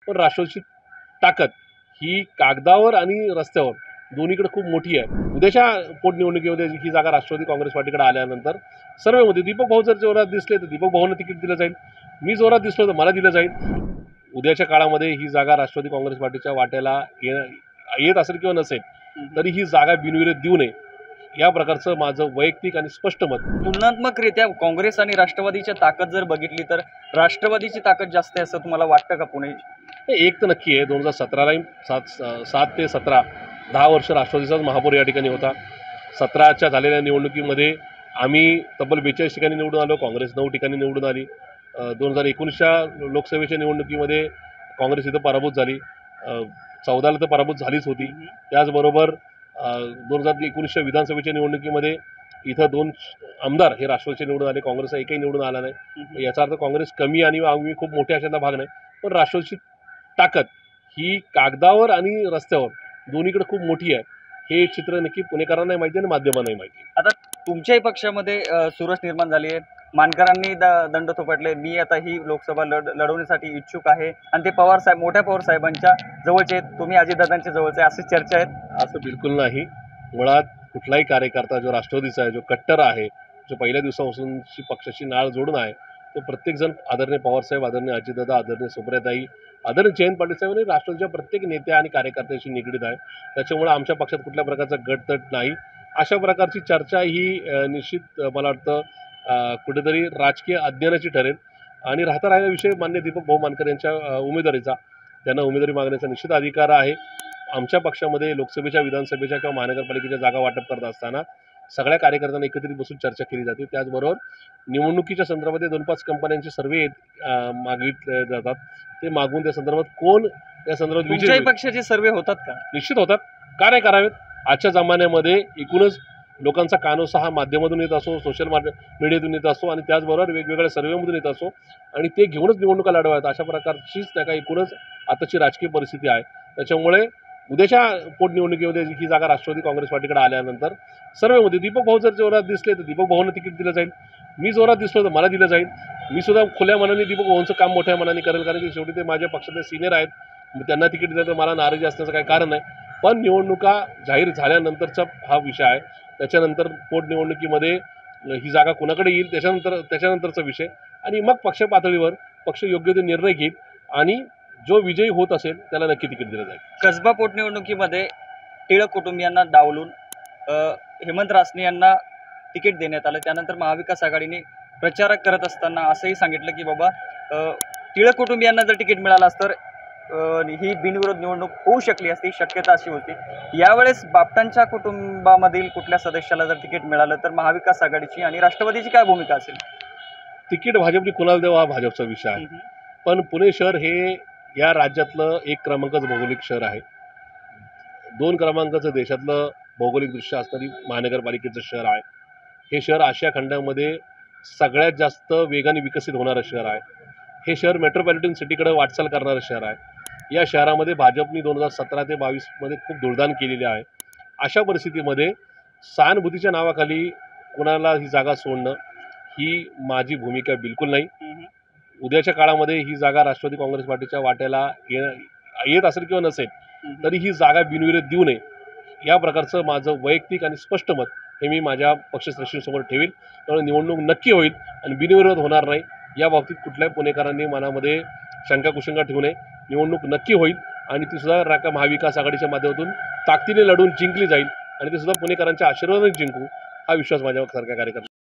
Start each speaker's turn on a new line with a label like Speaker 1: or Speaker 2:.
Speaker 1: पण राष्ट्रवादीची ताकद ही कागदावर आणि रस्त्यावर दोन्हीकडे खूप मोठी आहे. उद्याच्या पोटनिवडणुकीमध्ये ही जागा राष्ट्रवादी काँग्रेस पार्टीकडे आल्यानंतर सर्वेमध्ये दीपक भाऊ जर जोरात दिसले तर दीपक भाऊंना तिकीट दिलं जाईल, मी जोरात दिसलो तर मला दिलं जाईल. उद्याच्या काळामध्ये ही जागा राष्ट्रवादी काँग्रेस पार्टीच्या वाट्याला येत असेल किंवा नसेल तरी ही जागा बिनविरोध देऊ नये, या प्रकारचं माझं वैयक्तिक आणि स्पष्ट मत.
Speaker 2: तुलनात्मकरित्या काँग्रेस आणि राष्ट्रवादीची ताकद जर बघितली तर राष्ट्रवादीची ताकद जास्त आहे असं तुम्हाला वाटतं का? पुणे
Speaker 1: एक तर नक्की आहे, 2017ला 7 ते 17 10 वर्ष राष्ट्रवादीचाच महापौर या ठिकाणी होता. 17च्या झालेल्या निवडणुकीमध्ये आम्ही तब्बल 42 ठिकाणी निवडून आलो, काँग्रेस 9 ठिकाणी निवडून आली. 2019च्या लोकसभेच्या निवडणुकीमध्ये काँग्रेस इथं पराभूत झाली, 14ला तर पराभूत झालीच होती. त्याचबरोबर 2019च्या विधानसभेच्या निवडणुकीमध्ये इथं 2 आमदार हे राष्ट्रवादीचे निवडून आले, काँग्रेसचा एकही निवडून आला नाही. याचा अर्थ काँग्रेस कमी आणि आम्ही खूप मोठ्या अशाचा भाग नाही, पण राष्ट्रवादीची ताकद ही कागदावर आणि रस्त्यावर दोन्हीकडे खूप मोठी आहे. हे चित्र नक्की पुणेकरांनाही माहिती आणि माध्यमांनाही माहिती.
Speaker 2: आता तुमच्याही पक्षामध्ये सुरस निर्माण झाली आहे, मानकरांनी दंड थोपटले, मी आता ही लोकसभा लढवण्यासाठी इच्छुक आहे आणि ते पवार साहेब मोठ्या पवार साहेबांच्या जवळचे आहेत, तुम्ही अजितदादांच्या जवळचे, अशी चर्चा आहेत.
Speaker 1: असं बिलकुल नाही. मुळात कुठलाही कार्यकर्ता जो राष्ट्रवादीचा आहे, जो कट्टर आहे, जो पहिल्या दिवसापासून पक्षाची नाळ जोडून आहे, तो प्रत्येकजण आदरणीय पवारसाहेब, आदरणीय अजितदादा, आदरणीय सुप्रियाताई, आदरणीय जयंत पाटील साहेब आणि राष्ट्रवादीच्या प्रत्येक नेत्या आणि कार्यकर्त्याशी निगडीत आहे. त्याच्यामुळे आमच्या पक्षात कुठल्या प्रकारचा गटतट नाही. अशा प्रकारची चर्चा ही निश्चित मला वाटतं कुठेतरी राजकीय अध्ययनाची ठरेल. आणि राहिला विषय मान्य दीपक भाऊ मानकर यांच्या उमेदवारीचा, त्यांना उमेदवारी मागण्याचा निश्चित अधिकार आहे. आमच्या पक्षामध्ये लोकसभेच्या, विधानसभेच्या किंवा महानगरपालिकेच्या जागा वाटप करत असताना सगळ्या कार्यकर्त्यांना एकत्रित बसून चर्चा केली जाते. त्याचबरोबर निवडणुकीच्या संदर्भात 2-5 कंपन्यांचे सर्वे मागितले जातात, ते मागून त्या संदर्भात कोण त्या संदर्भात
Speaker 2: विजयी पक्षाचे सर्वे होतात का?
Speaker 1: निश्चित होतात. का नाही करावेत? आजच्या जमान्यामध्ये एकूणच लोकांचा कानोसा हा माध्यमातून येत असो, सोशल मीडियातून येत असो आणि त्याचबरोबर वेगवेगळ्या सर्वेमधून येत असो आणि ते घेऊनच निवडणुका लढवायत, अशा प्रकारचीच त्या काय एकूणच आताची राजकीय परिस्थिती आहे. त्याच्यामुळे उद्याच्या पोटनिवडणुकीमध्ये ही जागा राष्ट्रवादी काँग्रेस पार्टीकडे आल्यानंतर सर्वेमध्ये दीपक भाऊ जर जोरात दिसले तर दीपक भाऊंना तिकीट दिलं जाईल, मी जोरात दिसलो तर मला दिलं जाईल. मी सुद्धा खुल्या मनाने दीपक भाऊंचं काम मोठ्या मनाने करेल, कारण की शेवटी ते माझ्या पक्षाचे सिनियर आहेत. त्यांना तिकीट दिलं तर मला नाराजी असण्याचं काही कारण नाही. पण निवडणुका जाहीर झाल्यानंतरचा हा विषय आहे. त्याच्यानंतर पोटनिवडणुकीमध्ये ही जागा कोणाकडे येईल त्याच्यानंतरचा विषय, आणि मग पक्ष पातळीवर पक्ष योग्य ते निर्णय घेईल आणि जो विजयी होत असेल त्याला नक्की तिकीट दिलं जाईल.
Speaker 2: कसबा पोटनिवडणुकीमध्ये टिळक कुटुंबियांना डावलून हेमंत रासने यांना तिकीट देण्यात आलं. त्यानंतर महाविकास आघाडीने प्रचारक करत असताना असंही सांगितलं की बाबा टिळक कुटुंबियांना जर तिकीट मिळालं असतं तर ही बिनविरोध निवडणूक होऊ शकली असती, शक्यता अशी होती. यावेळेस बापटांच्या कुटुंबामधील कुठल्या सदस्याला जर तिकीट मिळालं तर महाविकास आघाडीची आणि राष्ट्रवादीची काय भूमिका असेल?
Speaker 1: तिकीट भाजपने कुणाला देऊ हा भाजपचा विषय आहे. पण पुणे शहर हे या राज्यातलं 1 क्रमांकाचं भौगोलिक शहर आहे. 2 क्रमांकाचं देशातलं भौगोलिकदृष्ट्या असणारी महानगरपालिकेचं शहर आहे. हे शहर आशिया खंडामध्ये सगळ्यात जास्त वेगाने विकसित होणारं शहर आहे. हे शहर मेट्रोपॉलिटन सिटीकडे वाटचाल करणारं शहर आहे. या शहरामध्ये भाजपने 2017 ते 22मध्ये खूप धुळदाण केलेली आहे. अशा परिस्थितीमध्ये सहानुभूतीच्या नावाखाली कुणाला ही जागा सोडणं ही माझी भूमिका बिलकुल नाही. उद्याच्या काळामध्ये ही जागा राष्ट्रवादी काँग्रेस पार्टीच्या वाट्याला येत असेल किंवा नसेल तरी ही जागा बिनविरोध देऊ नये, या प्रकारचं माझं वैयक्तिक आणि स्पष्ट मत हे मी माझ्या पक्षश्रेष्ठींसमोर ठेवील. त्यामुळे निवडणूक नक्की होईल आणि बिनविरोध होणार नाही, या बाबतीत कुठल्याही पुणेकरांनी मनामध्ये शंका कुशंका ठेवू नये. निवडणूक नक्की होईल आणि ती सुद्धा महाविकास आघाडीच्या माध्यमातून ताकदीने लढून जिंकली जाईल आणि ते सुद्धा पुणेकरांच्या आशीर्वादाने जिंकू, हा विश्वास माझ्यासारख्या कार्यकर्त्यांना